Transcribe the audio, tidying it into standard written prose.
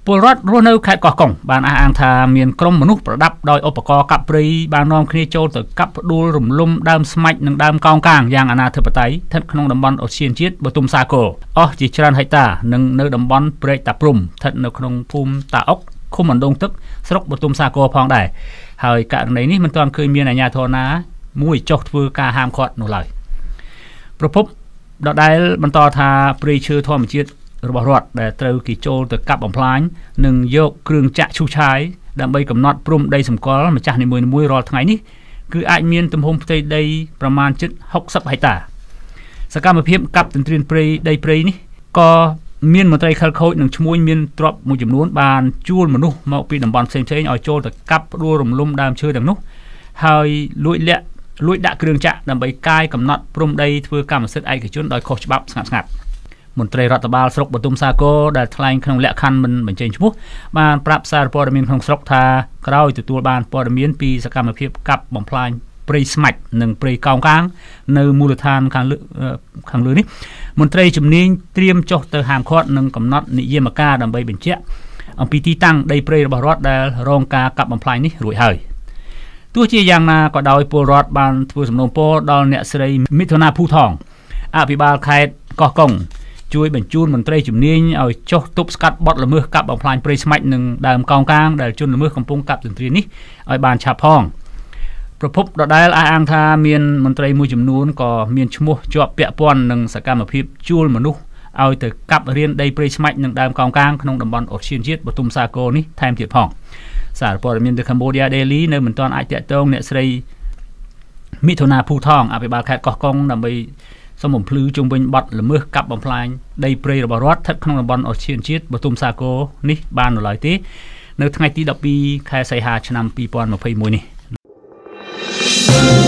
ពលរដ្ឋរស់នៅខេត្តកោះកុងបានអះអាងថាមានក្រុមមនុស្សប្រដាប់ដោយឧបករណ៍កាប់ព្រៃបាននាំគ្នាចូលទៅកាប់ផ្ដួលរំលំដើមស្មាច់និងដើមកោងកាងយ៉ាងអនាធិបតេយ្យស្ថិតក្នុងតំបន់ឧទ្យានជាតិបទុមសាគរអស់ជាច្រើនហិកតានិងនៅតំបន់ព្រែកតាព្រំស្ថិតនៅក្នុងភូមិតាអុកឃុំអណ្ដូងទឹកស្រុកបទុមសាគរផងដែរហើយករណីនេះមិនទាន់ឃើញមានអាជ្ញាធរណាមួយចុះធ្វើការហាមឃាត់នោះឡើយប្រពន្ធដដែលបន្តថាព្រៃឈើធម្មជាតិរបស់រដ្ឋដែលត្រូវគេចូលទៅកាប់បំផ្លាញនិងយកគ្រឿងចាក់ឈូសឆាយដើម្បីកំណត់ព្រំដីសម្គាល់ម្ចាស់នីមួយៗរាល់ថ្ងៃនេះគឺអាចមានទំហំផ្ទៃដីប្រមាណជិត60ហិកតាសកម្មភាពកាប់ទន្ទ្រានព្រៃដីព្រៃនេះក៏មានមន្ត្រីខិលខូចនិងឈ្មួញមានទ្រព្យមួយចំនួនបានជួលមនុស្សមកពីតំបន់ផ្សេងៗឲ្យចូលទៅកាប់ផ្ដួលរំលំដើមឈើទាំងនោះហើយលួចដាក់គ្រឿងចាក់ដើម្បីកាយកំណត់ព្រំដីធ្វើកម្មសិទ្ធិឯកជនដោយខុសច្បាប់ស្ងាត់មន្ត្រីរដ្ឋបាលស្រុកបទុមសាគរដែលថ្លែងក្នុងលក្ខខណ្ឌមិនបញ្ចេញឈ្មោះបានប្រាប់សារព័ត៌មានក្នុងស្រុកថាក្រោយទទួលបានព័ត៌មានពីសកម្មភាពកាប់បំផ្លាញព្រៃស្មាច់និងព្រៃកោងកាងនៅមូលដ្ឋានខាងលើនេះមន្ត្រីជំនាញត្រៀមចុះទៅហាមឃាត់និងកំណត់និយមការដើម្បីបញ្ជាក់អំពីទីតាំងដីព្រៃរបស់រដ្ឋដែលរងការកាប់បំផ្លាញនេះរួចហើយទោះជាយ៉ាងណាក៏ដោយពលរដ្ឋបានធ្វើសំណូមពរដល់អ្នកស្រីមិថុនាភូថងអភិបាលខេត្តកោះកុងជួយបញ្ជូនមន្ត្រីជំនាញឲ្យចុះទប់ស្កាត់បទល្មើសកាប់បំផ្លាញព្រៃស្មាច់និងដើមកោងកាងដែលជនល្មើសកំពុងកាប់ទន្ទ្រាននេះឲ្យបានឆាប់ផងប្រពន្ធដដែលអះអាងថាមានមន្ត្រីមួយចំនួនក៏មានឈ្មោះជាប់ពាក់ព័ន្ធនឹងសកម្មភាពជួលមនុស្សឲ្យទៅកាប់រៀនដីព្រៃស្មាច់និងដើមកោងកាងក្នុងតំបន់ឧទ្យានជាតិបទុមសាគរនេះថែមទៀតផងសារព័ត៌មាន The Cambodia Daily នៅមិនទាន់អាចតាក់ទងអ្នកស្រីមិថុនាភូថងអភិបាលខេត្តកោះកុងដើម្បីសូមបំភ្លឺជុំវិញបទល្មើសកាប់បំផ្លាញដីព្រៃរបស់រដ្ឋស្ថិតក្នុងតំបន់ឧទ្យានជាតិបទុមសាគរនេះបាននៅឡើយទេនៅថ្ងៃទី12ខែសីហាឆ្នាំ2021នេះ